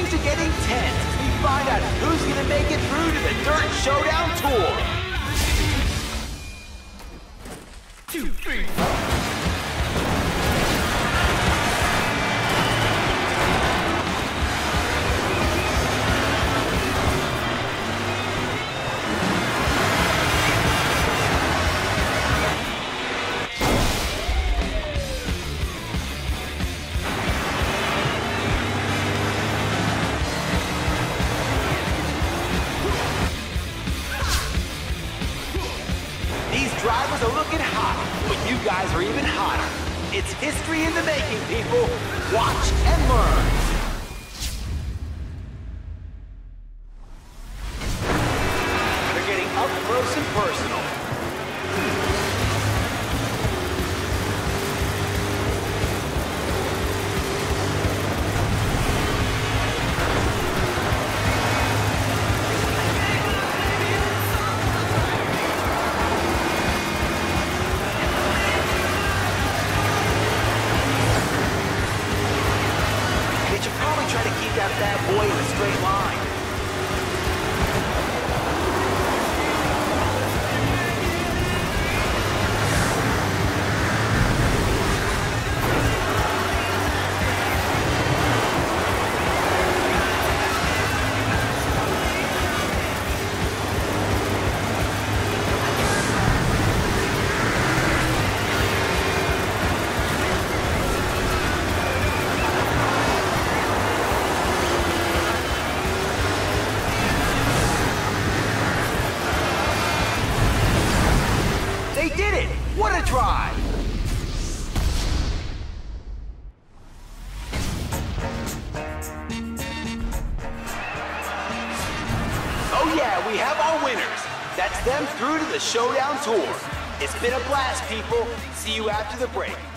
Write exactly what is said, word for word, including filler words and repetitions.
Things are getting tense as we find out who's gonna make it through to the Dirt Showdown Tour. Two, three, four. Drivers are looking hot, but you guys are even hotter. It's history in the making, people. Watch and learn. They're getting up close and personal. Try to keep that bad boy in a straight line. They did it! What a drive! Oh yeah, we have our winners. That's them through to the Showdown Tour. It's been a blast, people. See you after the break.